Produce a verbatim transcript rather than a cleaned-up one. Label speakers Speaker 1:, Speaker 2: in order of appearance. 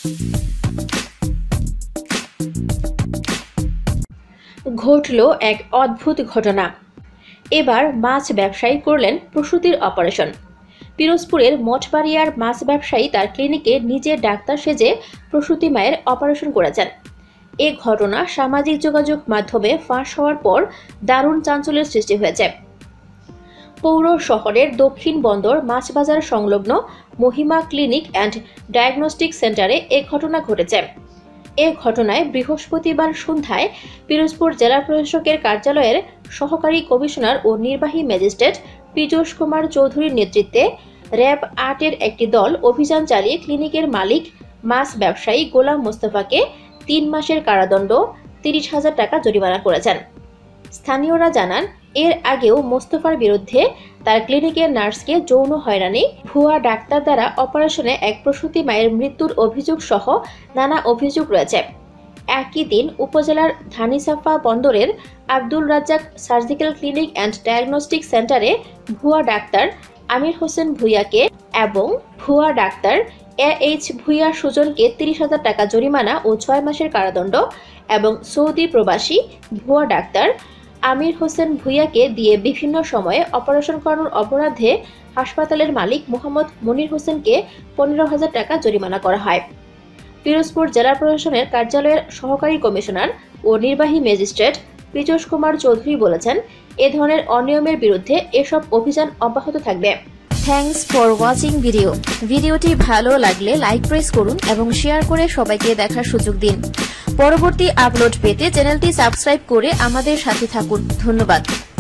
Speaker 1: ঘটল এক অদ্ভুত ঘটনা। এবার মাছ ব্যবসায়ী করলেন প্রসূতির অপারেশন। পিরোজপুরের মঠবাড়িয়ার মাছ ব্যবসায়ী তার ক্লিনিকে নিজে ডাক্তার সেজে প্রসূতি মায়ের অপারেশন করেছেন। এ ঘটনা সামাজিক যোগাযোগ মাধ্যমে ফাঁস হওয়ার পর দারুণ চাঞ্চল্যের সৃষ্টি হয়েছে। পৌর শহরের দক্ষিণ বন্দর মাছবাজার সংলগ্ন মহিমা ক্লিনিক অ্যান্ড ডায়াগনস্টিক সেন্টারে এ ঘটনা ঘটেছে। এ ঘটনায় বৃহস্পতিবার সন্ধ্যায় পিরোজপুর জেলা প্রশাসকের কার্যালয়ের সহকারী কমিশনার ও নির্বাহী ম্যাজিস্ট্রেট পীযূষ কুমার চৌধুরীর নেতৃত্বে র্যাব আটের একটি দল অভিযান চালিয়ে ক্লিনিকের মালিক মাছ ব্যবসায়ী গোলাম মোস্তফাকে তিন মাসের কারাদণ্ড, তিরিশ হাজার টাকা জরিমানা করেছেন। স্থানীয়রা জানান, এর আগেও মোস্তফার বিরুদ্ধে তার ক্লিনিকের নার্সকে যৌন হয়রানি, ভুয়া ডাক্তার দ্বারা অপারেশনে এক প্রসূতি মায়ের মৃত্যুর অভিযোগ সহ নানা অভিযোগ রয়েছে। একই দিন উপজেলার ধানিসাফা বন্দরের Abdul Razzak surgical clinic and diagnostic সেন্টারে ভুয়া ডাক্তার আমির হোসেন ভূঁইয়াকে এবং ভুয়া ডাক্তার এ এইচ ভূঁইয়া সুজনকে তিরিশ হাজার টাকা জরিমানা ও ছয় মাসের কারাদণ্ড এবং সৌদি প্রবাসী ভুয়া ডাক্তার আমির হোসেন ভূঁইয়াকে দিয়ে বিভিন্ন সময়ে অপারেশন করানোর অপরাধে হাসপাতালের মালিক মোহাম্মদ মনির হোসেনকে পনেরো হাজার টাকা জরিমানা করা হয়। পিরোজপুর জেলা প্রশাসনের কার্যালয়ের সহকারী কমিশনার ও নির্বাহী ম্যাজিস্ট্রেট পীযূষ কুমার চৌধুরী বলেছেন, এ ধরনের অনিয়মের বিরুদ্ধে এসব অভিযান অব্যাহত থাকবে।
Speaker 2: Thanks for watching video. ভিডিওটি ভালো লাগলে লাইক প্রেস করুন এবং শেয়ার করে সবাইকে দেখার সুযোগ দিন। পরবর্তী আপলোড পেতে চ্যানেলটি সাবস্ক্রাইব করে আমাদের সাথে থাকুন। ধন্যবাদ।